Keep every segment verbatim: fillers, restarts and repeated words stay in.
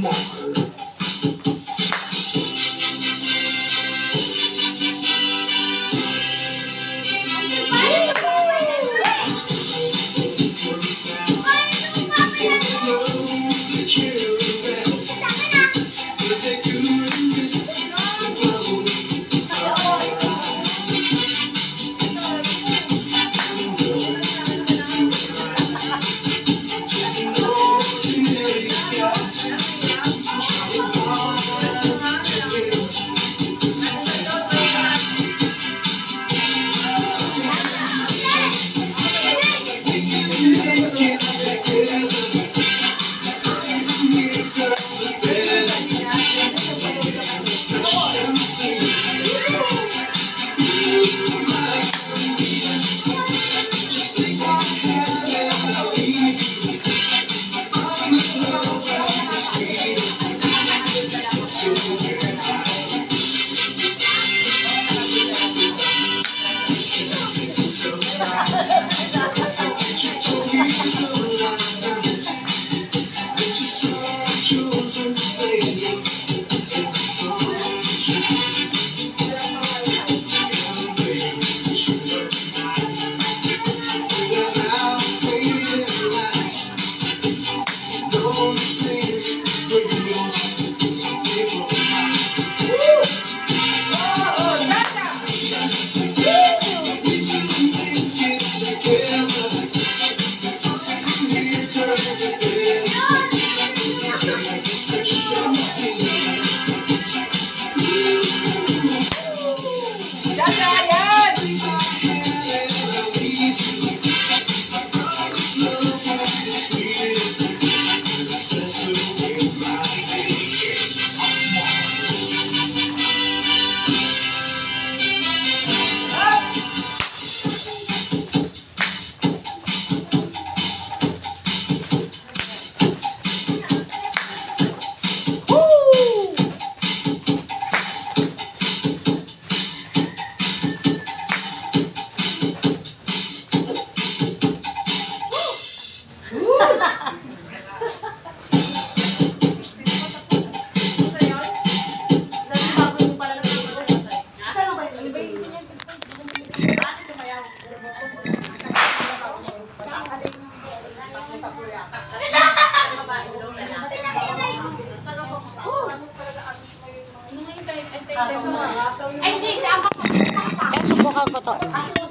Ay, hindi. Si Ampa. Eh, subukan ko to.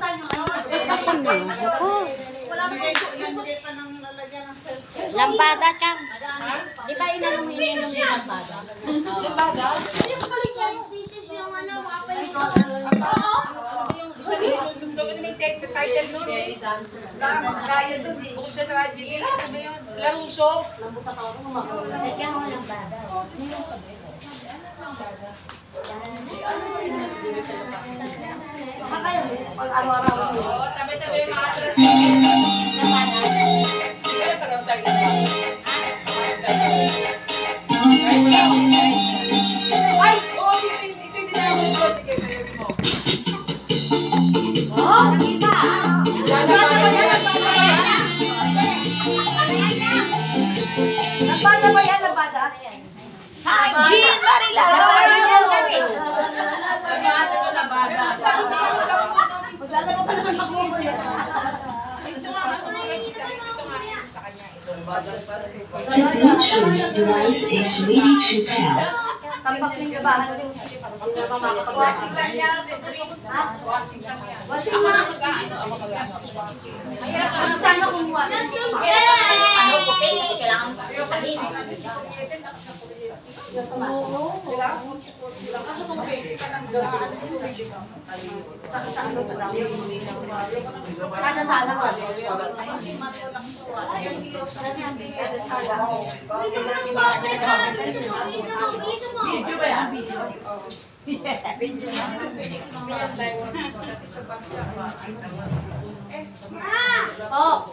Asan na? Ako. Lampada ka. Di ba inano mo ininom yung lampada? Lampada? Ay, yung kaling niya yung pieces yung ano, wapay ito. Oo. Sabi mo, doon may title nun. Kaya doon eh. Bukod sa tragedy, ano ba yun? Laruso. Kaya mo lampada. Pag araw-araw. Oo, tabi-tabi yung mga atras. Kaya pala tayo. Ay! Oo, ito yung dinawin ko. Sige, sayo mo. Oh, nakita. Labada ba yan? Labada? Hi, Jean Marila! How are you? Labada ka, labada. Saan ka? Maglalaba pa naman ako mo yan. Ito nga, ano mga chika. Ito nga, sa kanya. Ito, labada pa rin. Tampak ng gabahan din. Washington niya. Washington niya. Ako na mag-ano. Ako mag-ano. Ano sana kumuha? Ano ko kayo kasi kailangan mo kasi sabihin. Kaso tubig. Saka sa ano sa dami. Kada sana mo. Kada sana mo. Video ba yan? Video. Video na. Video live. Oh.